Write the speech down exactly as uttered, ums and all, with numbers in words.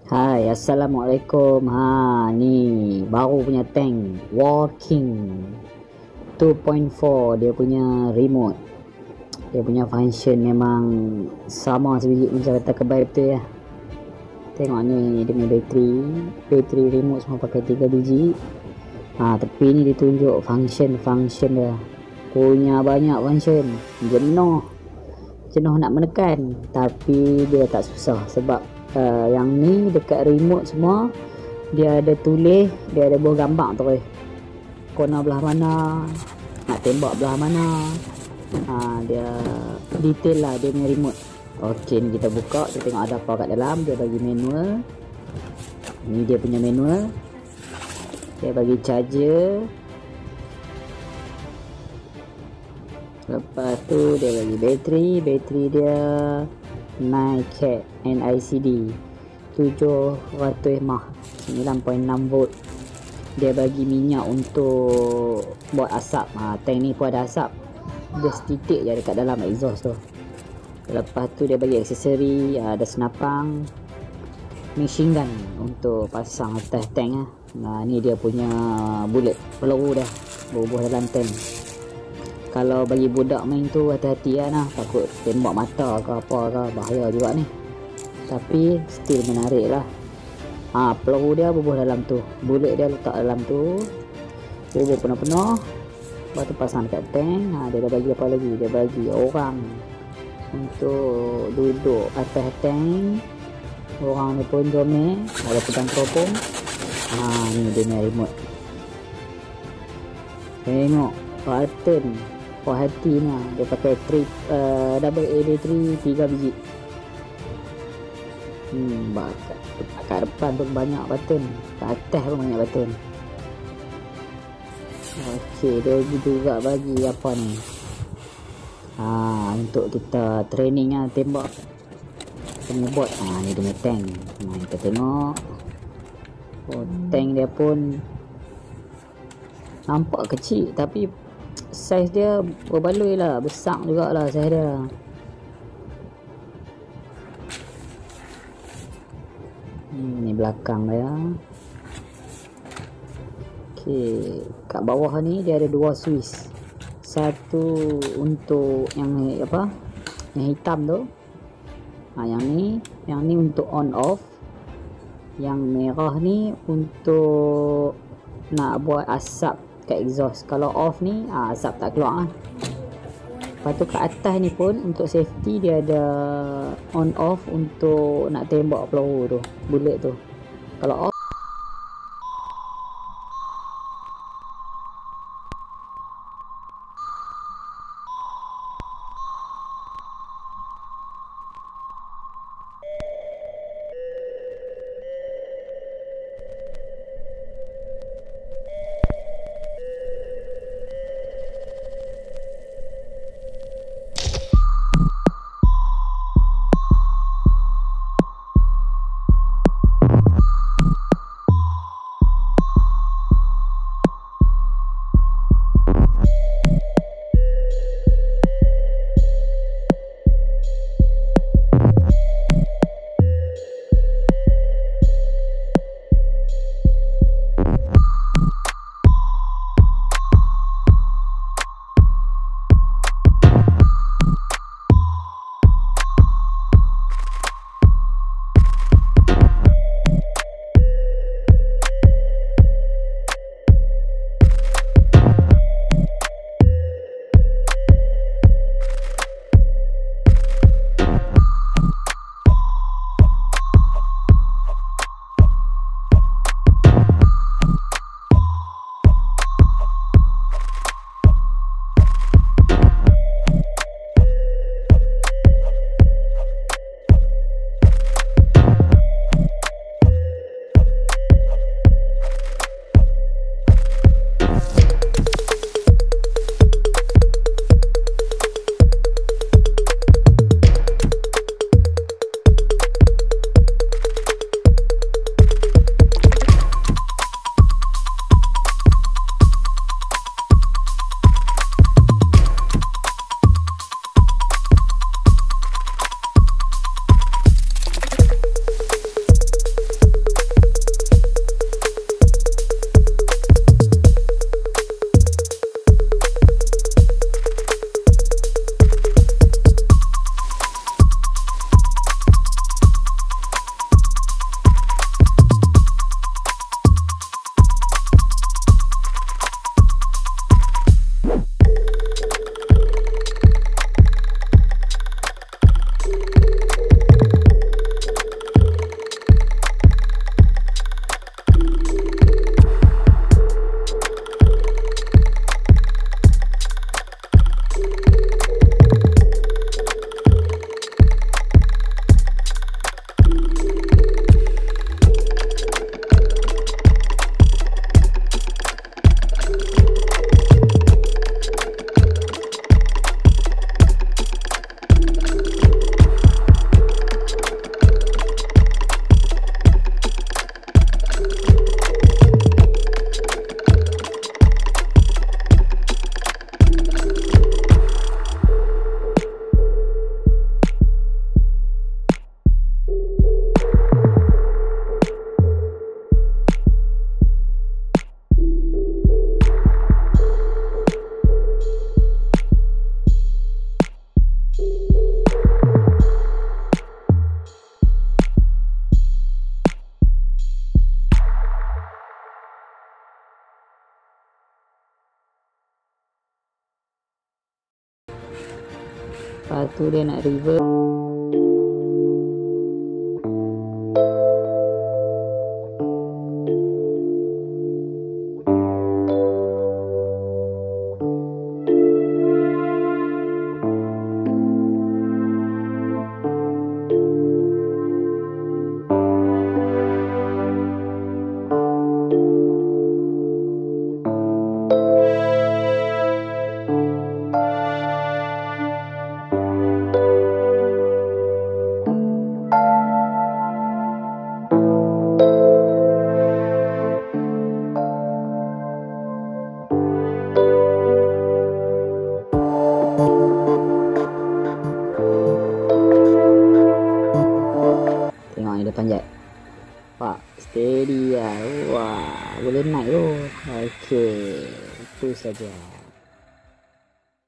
Hai, Assalamualaikum. Ha, ni baru punya tank Walking dua titik empat, dia punya remote. Dia punya function memang sama sebiji macam kata kebaik betul ya. Tengok ni dia punya bateri, bateri remote semua pakai tiga biji. Ha, tapi ni ditunjuk function-function dia. Punya banyak function. Jenuh. Jenuh nak menekan, tapi dia tak susah sebab uh, yang ni dekat remote semua dia ada tulis, dia ada buah gambar tu eh. Corner belah mana, nak tembak belah mana. Ha, dia detail lah dia punya remote. Okey, ni kita buka, kita tengok ada apa kat dalam. Dia bagi manual. Ni dia punya manual. Dia bagi charger. Lepas tu dia bagi bateri. Bateri dia nine cat N I C D tujuh ratus mah, sembilan perpuluhan enam volt. Dia bagi minyak untuk buat asap. Ha, tank ni pun ada asap. Dia setitik je dekat dalam exhaust tu. Lepas tu dia bagi aksesori, ada senapang, machine gun untuk pasang atas tank lah. Nah, ni dia punya bullet, peluru dah bubuh dalam tank. Kalau bagi budak main tu hati-hati lah nah, takut tembak mata ke apa ke, bahaya juga ni. Tapi still menarik lah. Ha, peluru dia bubuh dalam tu, bullet dia letak dalam tu, bubuh penuh-penuh. Lepas tu pasang dekat tank. Ha, dia dah bagi apa lagi, dia bagi orang untuk duduk atas tank. Orang ni pun jomel, ada pegang teropong. Ha, ni dia punya remote. Tengok button puas hati ni, dia pakai trip uh, double A battery tiga biji. Hmm, kat, kat depan pun banyak button, kat atas pun banyak button. Okey, dia juga bagi apa ni, ha, untuk kita training lah, tembak pengebot. Ha, ni dia punya tank. Ha, kita tengok. Oh, tank dia pun nampak kecil tapi saiz dia berbaloi lah, besar juga lah saiz dia. Hmm, ni belakang dia. Okey, kat bawah ni dia ada dua switch. Satu untuk yang apa? Yang hitam tu. Ha, yang ni, yang ni untuk on off. Yang merah ni untuk nak buat asap kat exhaust. Kalau off ni, ha, asap tak keluar lah. Lepas tu kat atas ni pun untuk safety dia ada on off untuk nak tembak peluru tu, bullet tu. Kalau off tu dia nak reverse. Tengok ni dia panjat. Pak, steady lah. Wah, boleh naik tu. Okey, itu saja.